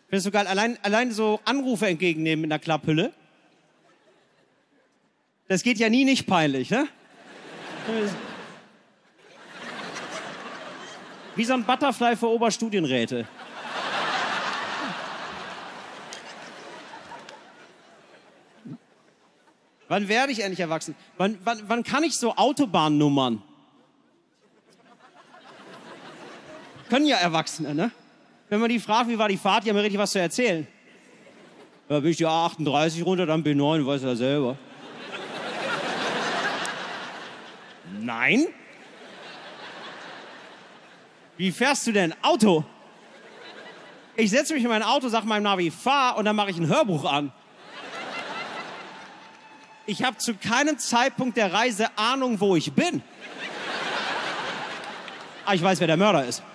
Findest du geil? Allein so Anrufe entgegennehmen mit einer Klapphülle. Das geht ja nie nicht peinlich, ne? Wie so ein Butterfly für Oberstudienräte. Wann werde ich endlich erwachsen? Wann kann ich so Autobahnnummern? Können ja Erwachsene, ne? Wenn man die fragt, wie war die Fahrt, die haben ja richtig was zu erzählen. Da bin ich die A38 runter, dann B9, weiß er selber. Nein? Wie fährst du denn Auto? Ich setze mich in mein Auto, sag meinem Navi, fahr, und dann mache ich ein Hörbuch an. Ich habe zu keinem Zeitpunkt der Reise Ahnung, wo ich bin. Aber ich weiß, wer der Mörder ist.